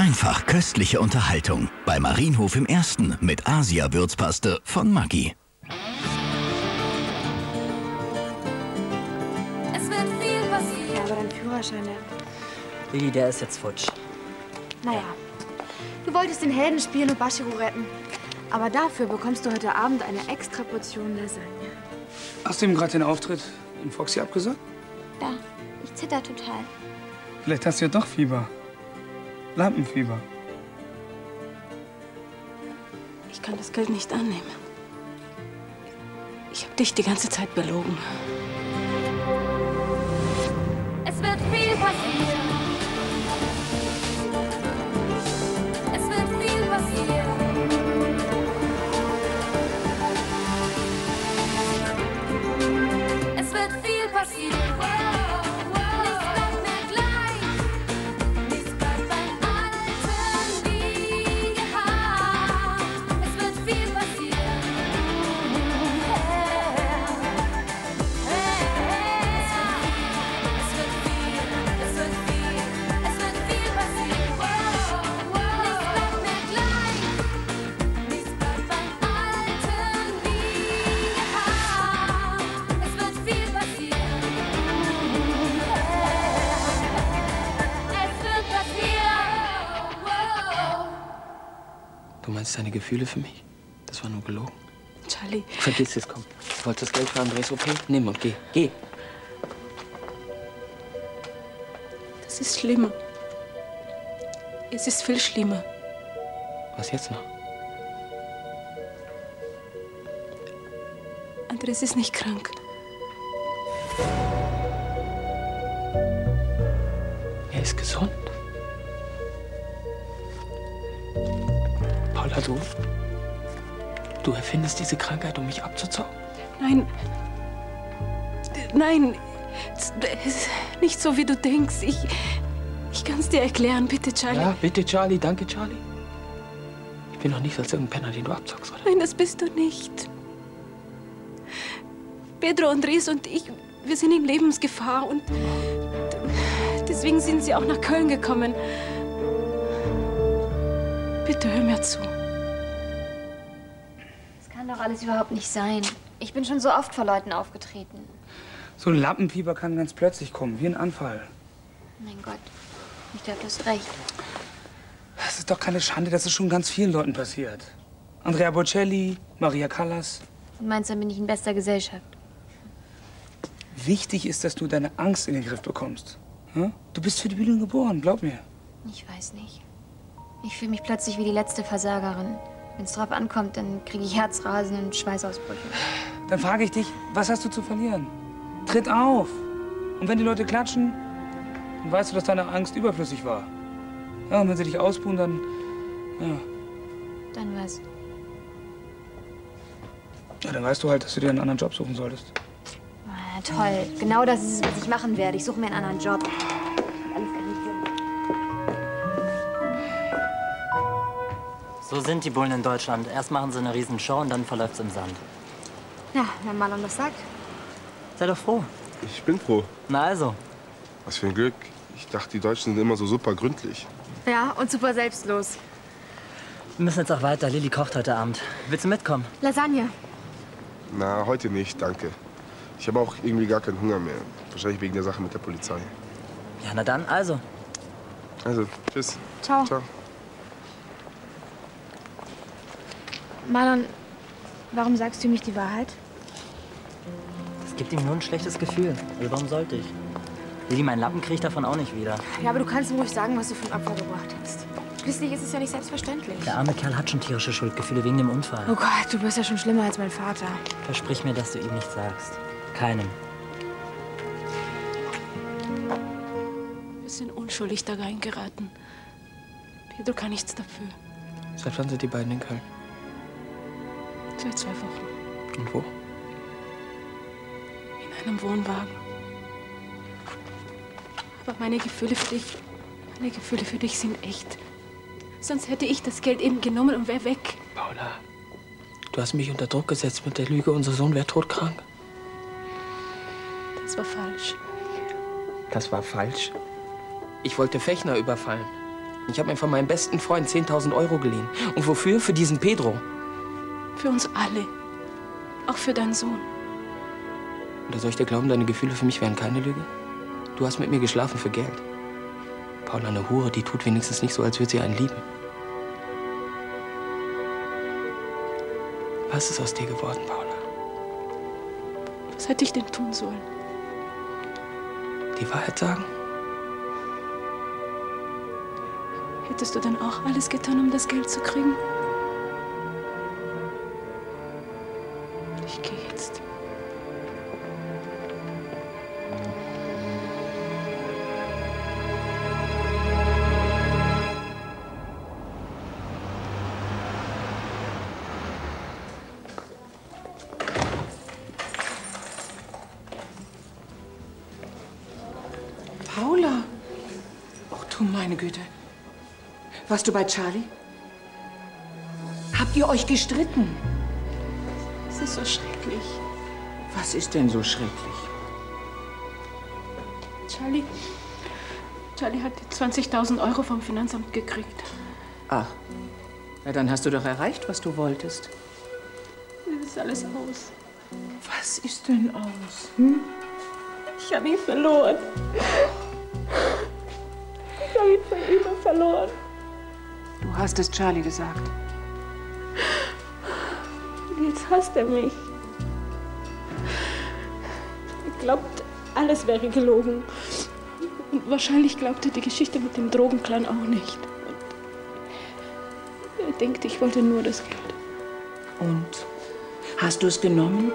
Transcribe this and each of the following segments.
Einfach köstliche Unterhaltung bei Marienhof im Ersten mit Asia-Würzpaste von Maggi. Es wird viel passieren. Ja, aber dein Führerschein, Lili, der ist jetzt futsch. Naja, du wolltest den Helden spielen und Bashiro retten. Aber dafür bekommst du heute Abend eine extra Portion Lasagne. Hast du ihm gerade den Auftritt in Foxy abgesagt? Ja, ich zitter total. Vielleicht hast du ja doch Fieber. Lampenfieber. Ich kann das Geld nicht annehmen. Ich habe dich die ganze Zeit belogen. Es wird viel passieren. Es wird viel passieren. Es wird viel passieren. Du meinst deine Gefühle für mich? Das war nur gelogen. Charlie. Vergiss es, komm. Du wolltest das Geld für Andres OP? Nimm und geh. Geh. Das ist schlimmer. Es ist viel schlimmer. Was jetzt noch? Andres ist nicht krank. Er ist gesund. Paula, du erfindest diese Krankheit, um mich abzuzocken? Nein. Nein. Es ist nicht so, wie du denkst. Ich kann es dir erklären. Bitte, Charlie. Ja, bitte, Charlie. Danke, Charlie. Ich bin doch nicht als irgendein Penner, den du abzockst, oder? Nein, das bist du nicht. Pedro, Andres und ich, wir sind in Lebensgefahr und deswegen sind sie auch nach Köln gekommen. Bitte hör mir zu. Das kann doch alles überhaupt nicht sein. Ich bin schon so oft vor Leuten aufgetreten. So ein Lampenfieber kann ganz plötzlich kommen, wie ein Anfall. Mein Gott, ich glaube, du hast recht. Das ist doch keine Schande, das ist schon ganz vielen Leuten passiert. Andrea Bocelli, Maria Callas. Und meinst, dann bin ich in bester Gesellschaft? Wichtig ist, dass du deine Angst in den Griff bekommst. Hm? Du bist für die Bühne geboren, glaub mir. Ich weiß nicht. Ich fühle mich plötzlich wie die letzte Versagerin. Wenn es drauf ankommt, dann kriege ich Herzrasen und Schweißausbrüche. Dann frage ich dich, was hast du zu verlieren? Tritt auf. Und wenn die Leute klatschen, dann weißt du, dass deine Angst überflüssig war. Ja, und wenn sie dich ausbuhen, dann... Ja. Dann was? Ja, dann weißt du halt, dass du dir einen anderen Job suchen solltest. Ah, toll. Genau das ist es, was ich machen werde. Ich suche mir einen anderen Job. Alles gar nicht jung. So sind die Bullen in Deutschland. Erst machen sie eine Riesenshow und dann verläuft's im Sand. Ja, wenn Marlon das sagt. Sei doch froh. Ich bin froh. Na also. Was für ein Glück. Ich dachte, die Deutschen sind immer so super gründlich. Ja, und super selbstlos. Wir müssen jetzt auch weiter. Lili kocht heute Abend. Willst du mitkommen? Lasagne. Na, heute nicht, danke. Ich habe auch irgendwie gar keinen Hunger mehr. Wahrscheinlich wegen der Sache mit der Polizei. Ja, na dann, also. Also, tschüss. Ciao. Ciao. Marlon, warum sagst du ihm nicht die Wahrheit? Es gibt ihm nur ein schlechtes Gefühl. Also warum sollte ich? Lili, meinen Lappen krieg ich davon auch nicht wieder. Ja, aber du kannst ihm ruhig sagen, was du für ein Opfer gebracht hast. Schließlich ist es ja nicht selbstverständlich. Der arme Kerl hat schon tierische Schuldgefühle wegen dem Unfall. Oh Gott, du bist ja schon schlimmer als mein Vater. Versprich mir, dass du ihm nichts sagst. Keinem. Wir sind unschuldig da reingeraten. Pedro kann nichts dafür. Seit wann sind die beiden in Köln? Seit 2 Wochen. Und wo? In einem Wohnwagen. Aber meine Gefühle für dich sind echt. Sonst hätte ich das Geld eben genommen und wäre weg. Paula, du hast mich unter Druck gesetzt mit der Lüge, unser Sohn wäre todkrank. Das war falsch. Das war falsch. Ich wollte Fechner überfallen. Ich habe mir von meinem besten Freund 10.000 € geliehen. Und wofür? Für diesen Pedro. Für uns alle. Auch für deinen Sohn. Oder soll ich dir glauben, deine Gefühle für mich wären keine Lüge? Du hast mit mir geschlafen für Geld. Paula, eine Hure, die tut wenigstens nicht so, als würde sie einen lieben. Was ist aus dir geworden, Paula? Was hätte ich denn tun sollen? Die Wahrheit sagen? Hättest du dann auch alles getan, um das Geld zu kriegen? Ich gehe jetzt. Paula! Ach du meine Güte. Warst du bei Charlie? Habt ihr euch gestritten? Es ist so schrecklich. Was ist denn so schrecklich? Charlie hat die 20.000 € vom Finanzamt gekriegt. Ach, na dann hast du doch erreicht, was du wolltest. Es ist alles aus. Was ist denn aus? Hm? Ich habe ihn verloren. Ich habe ihn von immer verloren. Du hast es Charlie gesagt. Und jetzt hasst er mich. Er glaubt, alles wäre gelogen. Und wahrscheinlich glaubt er die Geschichte mit dem Drogenclan auch nicht. Und er denkt, ich wollte nur das Geld. Und? Hast du es genommen?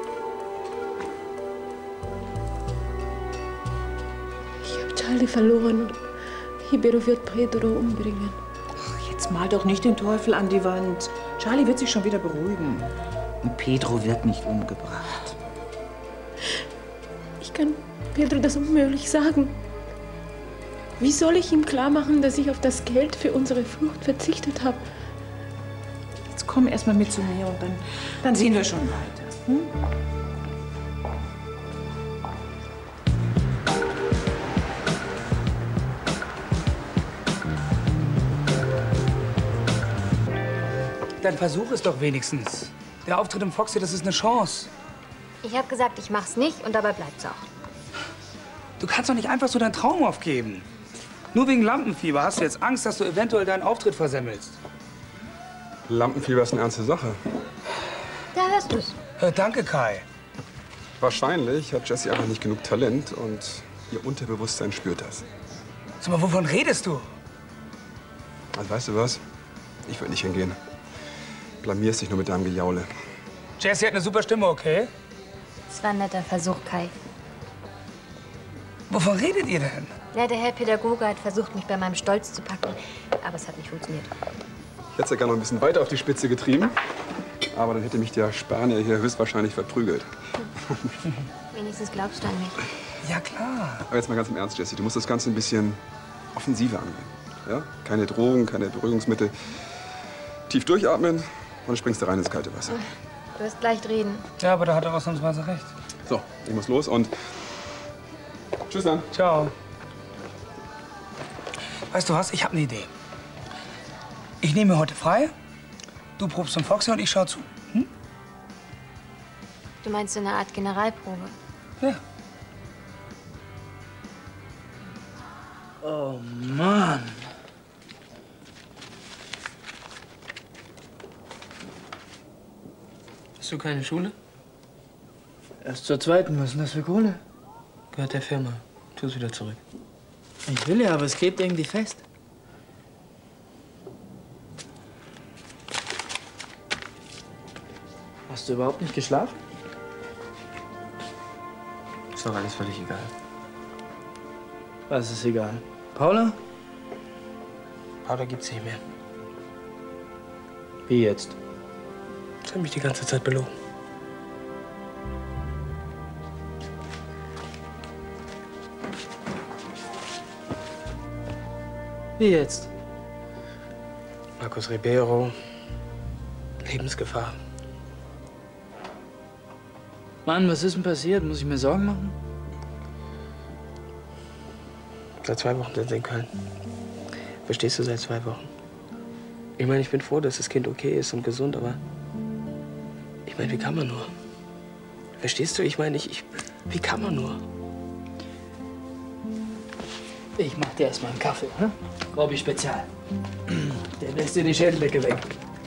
Ich habe Charlie verloren und Ribeiro wird Pedro umbringen. Ach, jetzt mal doch nicht den Teufel an die Wand. Charlie wird sich schon wieder beruhigen. Und Pedro wird nicht umgebracht. Ich kann Pedro das unmöglich sagen. Wie soll ich ihm klar machen, dass ich auf das Geld für unsere Flucht verzichtet habe? Jetzt komm erst mal mit zu mir und dann sehen wir schon weiter. Hm? Dann versuch es doch wenigstens. Der Auftritt im Foxy, das ist eine Chance. Ich habe gesagt, ich mach's nicht und dabei bleibt's auch. Du kannst doch nicht einfach so deinen Traum aufgeben. Nur wegen Lampenfieber hast du jetzt Angst, dass du eventuell deinen Auftritt versemmelst. Lampenfieber ist eine ernste Sache. Da hörst du's. Danke, Kai. Wahrscheinlich hat Jessie einfach nicht genug Talent und ihr Unterbewusstsein spürt das. Sag mal, wovon redest du? Also weißt du was? Ich würde nicht hingehen. Blamierst dich nur mit deinem Gejaule. Jessie hat eine super Stimme, okay? Das war ein netter Versuch, Kai. Wovon redet ihr denn? Ja, der Herr Pädagoge hat versucht, mich bei meinem Stolz zu packen. Aber es hat nicht funktioniert. Ich hätte es ja gerne noch ein bisschen weiter auf die Spitze getrieben. Aber dann hätte mich der Spanier hier höchstwahrscheinlich verprügelt. Wenigstens glaubst du an mich. Ja, klar. Aber jetzt mal ganz im Ernst, Jessie. Du musst das Ganze ein bisschen offensiver angehen. Ja? Keine Drogen, keine Beruhigungsmittel. Tief durchatmen und dann springst du rein ins kalte Wasser. Du wirst gleich reden. Ja, aber da hat er ausnahmsweise recht. So, ich muss los und tschüss dann. Ciao. Weißt du was? Ich habe eine Idee. Ich nehme mir heute frei. Du probst zum Foxy und ich schau zu. Hm? Du meinst so eine Art Generalprobe? Ja. Oh Mann. Hast du keine Schule? Erst zur zweiten. Was ist denn das für Kohle? Gehört der Firma. Tu es wieder zurück. Ich will ja, aber es klebt irgendwie fest. Hast du überhaupt nicht geschlafen? Ist doch alles völlig egal. Was ist egal? Paula? Paula gibt's nicht mehr. Wie jetzt? Sie hat mich die ganze Zeit belogen. Wie jetzt? Marcos Ribeiro. Lebensgefahr. Mann, was ist denn passiert? Muss ich mir Sorgen machen? Seit 2 Wochen sind sie in Köln. Verstehst du, seit 2 Wochen. Ich meine, ich bin froh, dass das Kind okay ist und gesund, aber ich meine, wie kann man nur? Verstehst du? Ich meine, wie kann man nur? Ich mach dir erstmal einen Kaffee, ne? Robby Spezial. Der lässt dir die Schädeldecke weg.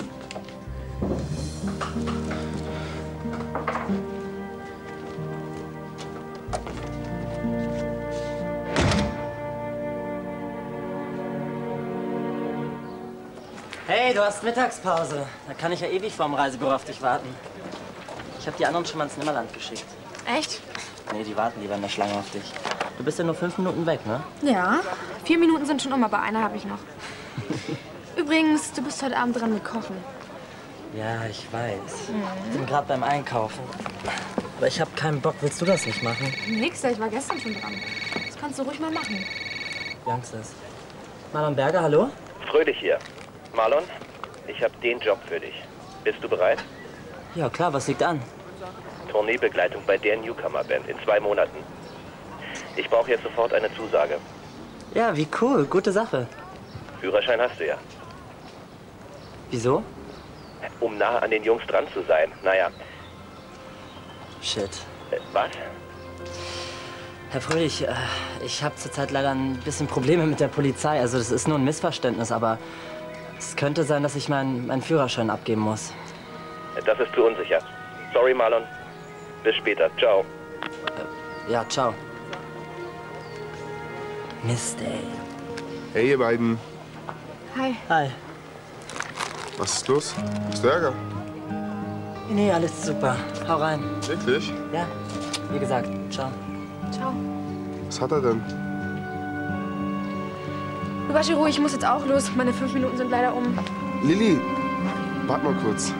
Hey, du hast Mittagspause. Da kann ich ja ewig vorm Reisebüro auf dich warten. Ich habe die anderen schon mal ins Nimmerland geschickt. Echt? Nee, die warten lieber in der Schlange auf dich. Du bist ja nur 5 Minuten weg, ne? Ja. 4 Minuten sind schon um, aber eine habe ich noch. Übrigens, du bist heute Abend dran mit Kochen. Ja, ich weiß. Ich bin gerade beim Einkaufen. Aber ich habe keinen Bock. Willst du das nicht machen? Nix, ich war gestern schon dran. Das kannst du ruhig mal machen. Wie Angst ist. Marlon Berger, hallo? Fröhlich hier. Marlon, ich habe den Job für dich. Bist du bereit? Ja, klar. Was liegt an? Tourneebegleitung bei der Newcomer-Band in 2 Monaten. Ich brauche jetzt sofort eine Zusage. Ja, wie cool. Gute Sache. Führerschein hast du ja. Wieso? Um nah an den Jungs dran zu sein. Naja. Shit. Was? Herr Fröhlich, ich habe zurzeit leider ein bisschen Probleme mit der Polizei. Also das ist nur ein Missverständnis, aber es könnte sein, dass ich meinen Führerschein abgeben muss. Das ist zu unsicher. Sorry, Marlon. Bis später. Ciao. Ja, ciao. Mist, ey. Hey, ihr beiden. Hi. Hi. Was ist los? Hast du Ärger? Nee, alles super. Hau rein. Wirklich? Ja, wie gesagt, ciao. Ciao. Was hat er denn? Du, Baschiru, ich muss jetzt auch los. Meine 5 Minuten sind leider um. Lilly, warte mal kurz.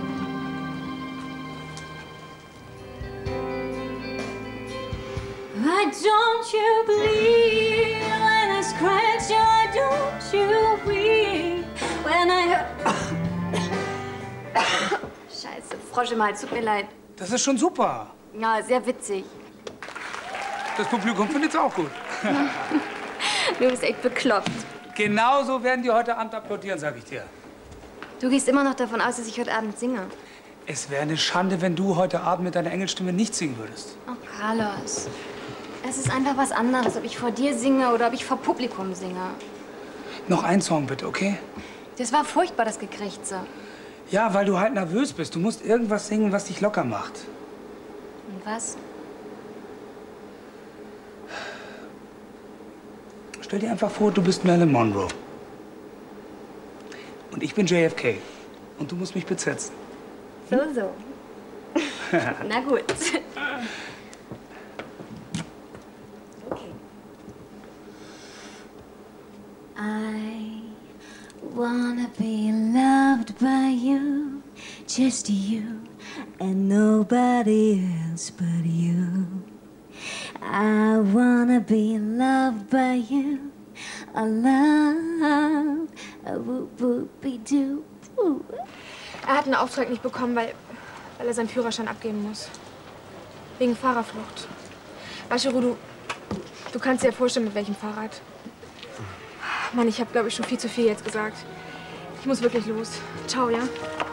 Why don't you bleed when I scratch you? Why don't you weep when I... Scheiße, Frosch im Hals, tut mir leid. Das ist schon super. Ja, sehr witzig. Das Publikum findet es auch gut. Du bist echt bekloppt. Genauso werden die heute Abend applaudieren, sag ich dir. Du gehst immer noch davon aus, dass ich heute Abend singe. Es wäre eine Schande, wenn du heute Abend mit deiner Engelstimme nicht singen würdest. Oh, Carlos. Es ist einfach was anderes, ob ich vor dir singe oder ob ich vor Publikum singe. Noch ein Song bitte, okay? Das war furchtbar, das Gekrächze. Ja, weil du halt nervös bist. Du musst irgendwas singen, was dich locker macht. Und was? Stell dir einfach vor, du bist Marilyn Monroe. Und ich bin JFK. Und du musst mich besetzen. So, so. Na gut. Okay. I wanna be loved by you, just you, and nobody else but you. I wanna be loved by you, a love, a whoop-whoopie-doo. Er hat einen Auftrag nicht bekommen, weil er seinen Führerschein abgeben muss. Wegen Fahrerflucht. Baschiru, du kannst dir ja vorstellen, mit welchem Fahrrad. Mann, ich habe, glaube ich, schon viel zu viel jetzt gesagt. Ich muss wirklich los. Ciao, ja?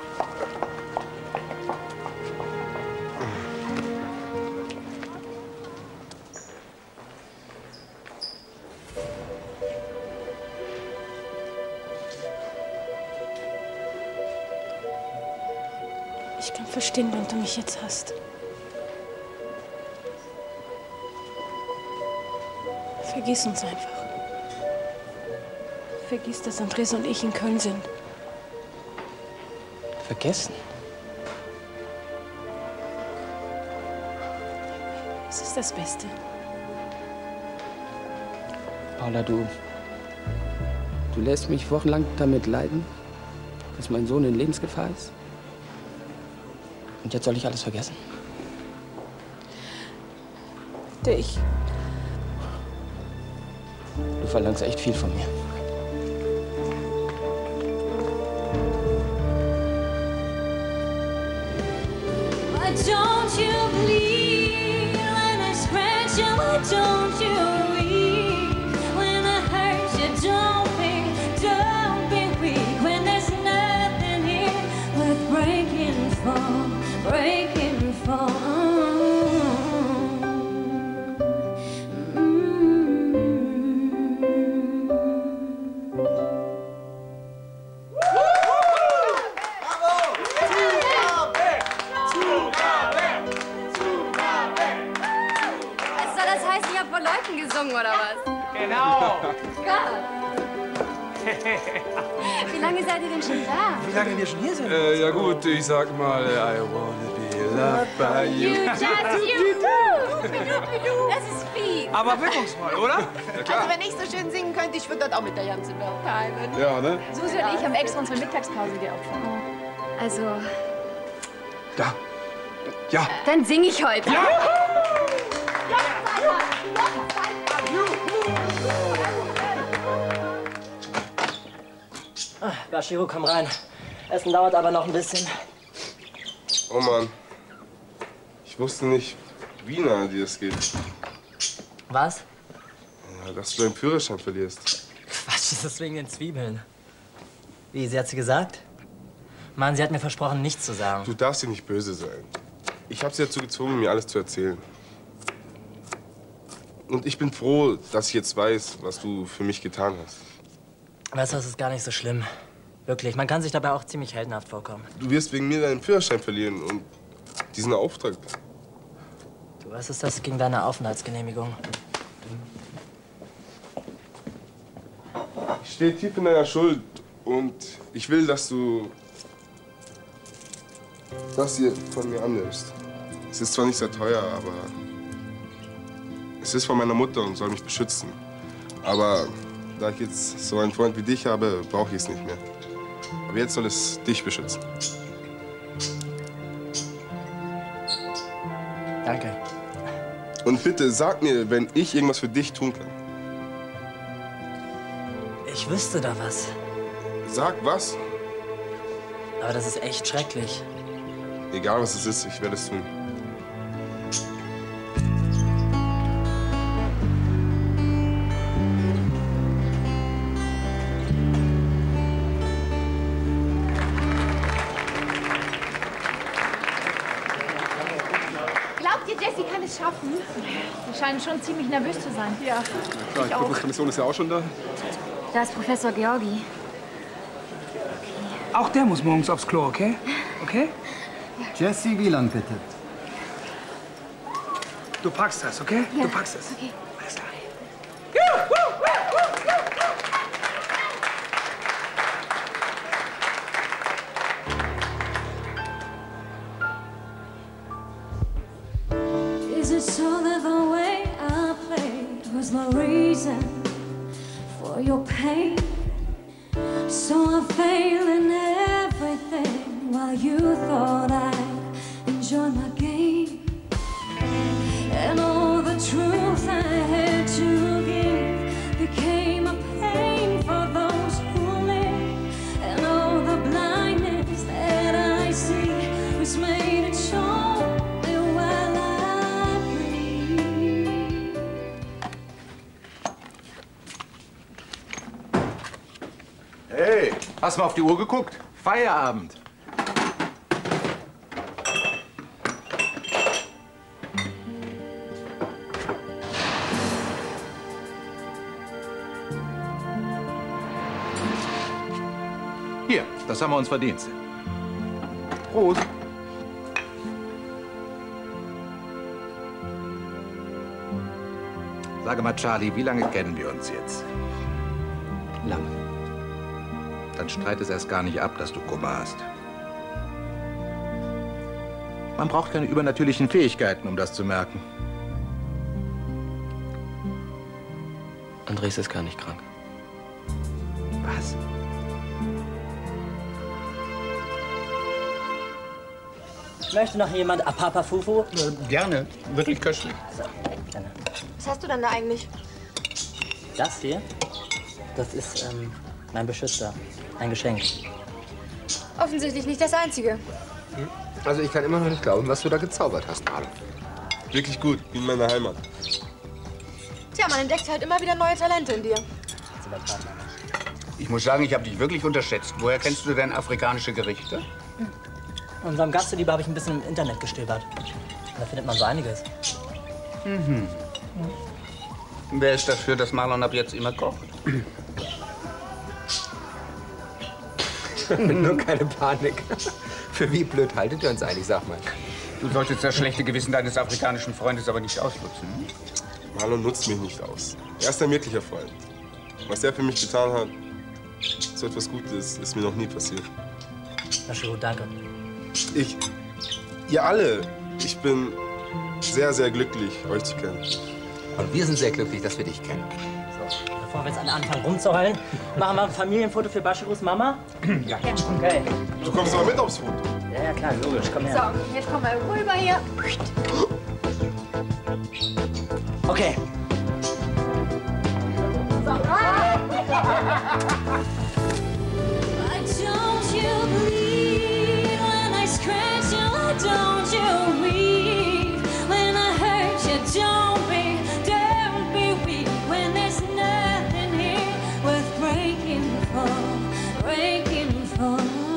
Ich kann verstehen, wenn du mich jetzt hast. Vergiss uns einfach. Vergiss, dass Andres und ich in Köln sind. Vergessen? Es ist das Beste. Paula, du lässt mich wochenlang damit leiden, dass mein Sohn in Lebensgefahr ist. Und jetzt soll ich alles vergessen? Ich. Du verlangst echt viel von mir. Why don't you bleed when I scratch you? Why don't you weep when I hurt you? Don't be Wie lange seid ihr denn schon da? Wie lange wir schon hier sind? Ja gut, ich sag mal, I wanna be loved by you. Just you. Das ist fies. Aber wirkungsvoll, oder? Ja, klar. Also wenn ich so schön singen könnte, ich würde das auch mit der ganzen Welt teilen. Ja, ne? Susi und ich haben extra unsere Mittagspause geopfert. Also, Ja. Ja. dann singe ich heute. Ja. Bashiro, komm rein. Essen dauert aber noch ein bisschen. Oh Mann. Ich wusste nicht, wie nahe dir das geht. Was? Ja, dass du deinen Führerschein verlierst. Quatsch, das ist wegen den Zwiebeln. Wie, sie hat sie gesagt? Mann, sie hat mir versprochen, nichts zu sagen. Du darfst dir nicht böse sein. Ich habe sie dazu gezwungen, mir alles zu erzählen. Und ich bin froh, dass ich jetzt weiß, was du für mich getan hast. Weißt du, das ist gar nicht so schlimm. Wirklich, man kann sich dabei auch ziemlich heldenhaft vorkommen. Du wirst wegen mir deinen Führerschein verlieren und diesen Auftrag. Du weißt, ist das gegen deine Aufenthaltsgenehmigung? Ich stehe tief in deiner Schuld und ich will, dass du das hier von mir annimmst. Es ist zwar nicht sehr teuer, aber es ist von meiner Mutter und soll mich beschützen. Aber da ich jetzt so einen Freund wie dich habe, brauche ich es nicht mehr. Aber jetzt soll es dich beschützen. Danke. Und bitte sag mir, wenn ich irgendwas für dich tun kann. Ich wüsste da was. Sag was. Aber das ist echt schrecklich. Egal was es ist, ich werde es tun. Glaubt ihr, Jessie kann es schaffen? Sie scheinen schon ziemlich nervös zu sein. Ja. Klar, die Prüfungskommission ist ja auch schon da. Da ist Professor Georgi. Auch der muss morgens aufs Klo, okay? Okay? Jessie Wieland, bitte. Du packst das, okay? Ja. Du packst das. Okay. Alles klar. Is it so that the way I played was the reason for your pain? So I failed in everything while you thought I'd enjoy my game. And all the truth I had to give became a pain for those who live. And all the blindness that I see was made to show me while I breathe. Hey, hast mal auf die Uhr geguckt? Feierabend. Hier, das haben wir uns verdient. Prost. Sage mal, Charlie, wie lange kennen wir uns jetzt? Lange. Dann streit es erst gar nicht ab, dass du Kummer hast. Man braucht keine übernatürlichen Fähigkeiten, um das zu merken. Andres ist gar nicht krank. Was? Möchte noch jemand Apapa Fufu? Gerne. Wirklich köstlich. So, gerne. Was hast du denn da eigentlich? Das hier, das ist mein Beschützer. Ein Geschenk. Offensichtlich nicht das Einzige. Also ich kann immer noch nicht glauben, was du da gezaubert hast, Marlon. Wirklich gut, wie in meiner Heimat. Tja, man entdeckt halt immer wieder neue Talente in dir. Ich muss sagen, ich habe dich wirklich unterschätzt. Woher kennst du denn afrikanische Gerichte? Unserem Gastgeber habe ich ein bisschen im Internet gestöbert. Da findet man so einiges. Mhm. Wer ist dafür, dass Marlon ab jetzt immer kocht? Nur keine Panik. Für wie blöd haltet ihr uns eigentlich, sag mal? Du solltest das schlechte Gewissen deines afrikanischen Freundes aber nicht ausnutzen. Marlon nutzt mich nicht aus. Er ist ein wirklicher Freund. Was er für mich getan hat, So etwas Gutes ist mir noch nie passiert. Bashiro, danke. Ihr alle, ich bin sehr, sehr glücklich, euch zu kennen. Und wir sind sehr glücklich, dass wir dich kennen. So, bevor wir jetzt alle anfangen rumzuheulen, machen wir ein Familienfoto für Bashiros Mama? Ja. Okay. Du kommst aber mit aufs Foto. Ja, klar, logisch. Komm her. So, jetzt komm mal rüber hier. Okay. Don't you bleed when I scratch you? Don't you weep when I hurt you? Don't be weak when there's nothing here worth breaking for, breaking for.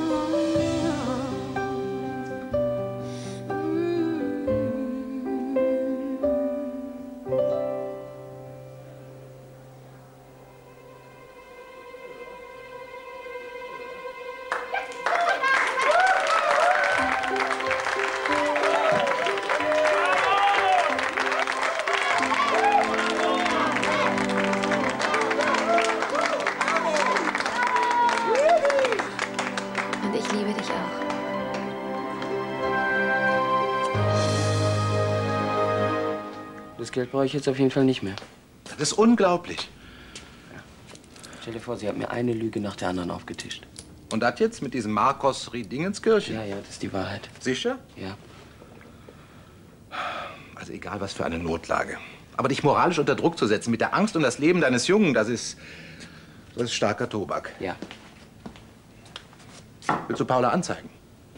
Und ich liebe dich auch. Das Geld brauche ich jetzt auf jeden Fall nicht mehr. Das ist unglaublich. Stell dir vor, sie hat mir eine Lüge nach der anderen aufgetischt. Und das jetzt mit diesem Marcos Riedingenskirchen? Ja, das ist die Wahrheit. Sicher? Ja. Also egal, was für eine Notlage. Aber dich moralisch unter Druck zu setzen mit der Angst um das Leben deines Jungen, das ist starker Tobak. Ja. Willst du Paula anzeigen?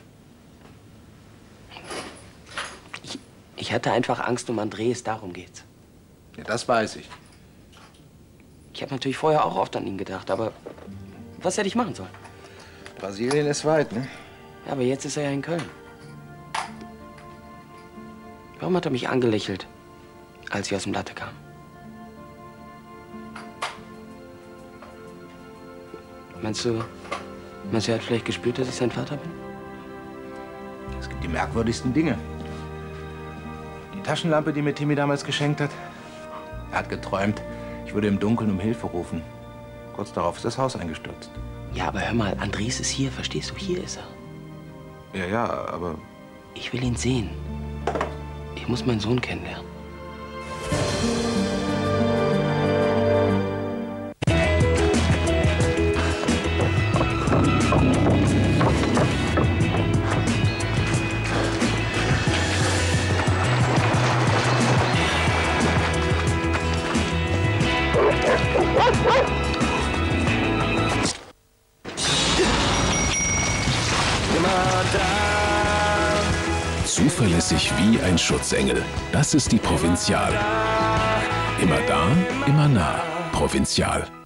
Ich hatte einfach Angst um Andres, darum geht's. Ja, das weiß ich. Ich habe natürlich vorher auch oft an ihn gedacht, aber was hätte ich machen sollen? Brasilien ist weit, ne? Ja, aber jetzt ist er ja in Köln. Warum hat er mich angelächelt, als ich aus dem Latte kam? Meinst du, er hat vielleicht gespürt, dass ich sein Vater bin? Es gibt die merkwürdigsten Dinge. Die Taschenlampe, die mir Timmy damals geschenkt hat. Er hat geträumt, ich würde im Dunkeln um Hilfe rufen. Kurz darauf ist das Haus eingestürzt. Ja, aber hör mal, Andres ist hier, verstehst du? Hier ist er. Ja, aber... Ich will ihn sehen. Ich muss meinen Sohn kennenlernen. Zuverlässig wie ein Schutzengel. Das ist die Provinzial. Immer da, immer nah. Provinzial.